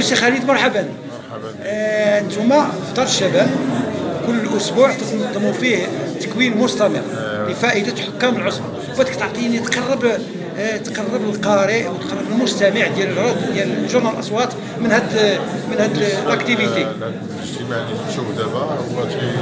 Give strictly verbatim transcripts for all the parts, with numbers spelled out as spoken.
سي خالد مرحبا. مرحبا. آه، انتم في دار الشباب كل اسبوع تنظموا فيه تكوين مستمر آه. لفائده حكام العصبه، بغيتك تعطيني تقرب آه، تقرب القارئ وتقرب المستمع ديال الرد ديال جورنال الاصوات من هاد من هاد الاكتيفيتي. الاجتماع اللي تشوف دابا هو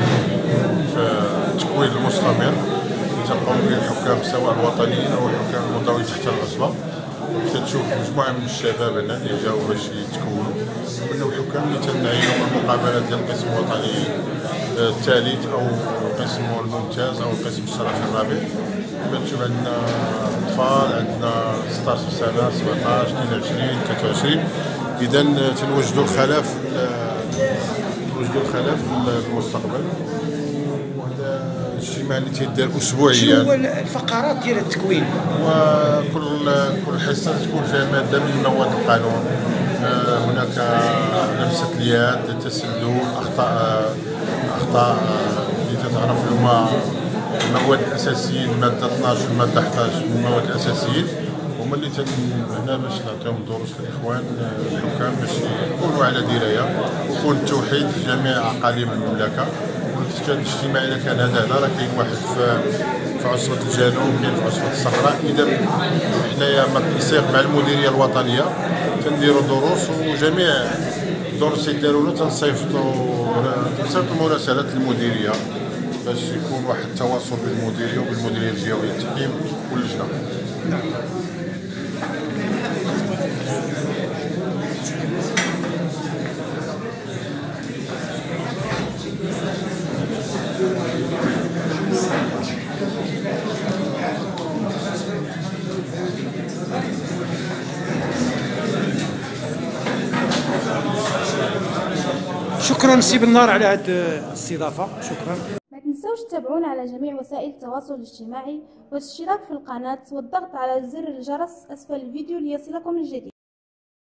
تكوين المستمر تنقوم به الحكام سواء الوطنيين او الحكام المنضوين تحت العصبه. تشوف مجموعه من الشباب هنا اللي جاوا باش يتكونوا، منهم الحكام اللي تنعينوا المقابلات ديال القسم الوطني الثالث او القسم الممتاز او القسم الشرف الرابع. تشوف عندنا اطفال، عندنا ستطاش سنه، سبعطاش، اثنين وعشرين، ثلاثة وعشرين. اذا تنوجدوا الخلاف تنوجدوا الخلاف في المستقبل. وهذا الاجتماع اللي تيدار اسبوعيا. شنو هو الفقرات ديال التكوين؟ وكل كل حصه تكون فيها ماده من مواد القانون. هناك لمسه اليد، تسلل، اخطاء اخطاء اللي تتعرف هما المواد الاساسيين، الماده اثناش والماده احداش من المواد الاساسيين، هما اللي تن هنا باش نعطيهم دروس للاخوان الحكام باش يكونوا على درايه ويكون التوحيد في جميع اقاليم المملكه. كان الاجتماع اذا كان هذا هنا راه كاين واحد في في عصبه الجنوب، كاين في عصبه الصحراء. اذا حنايا مع التنسيق مع المديريه الوطنيه تنديروا دروس، وجميع الدروس اللي داروا لنا تنصيفطوا تنصيفطوا مراسلات للمديريه باش يكون واحد التواصل بين المديريه وبالمديريه الجهويه التحكيم واللجنه. شكرا سي بنار على هذه الاستضافه. شكرا. ما تنسوش تتابعونا على جميع وسائل التواصل الاجتماعي والاشتراك في القناة والضغط على زر الجرس اسفل الفيديو ليصلكم الجديد.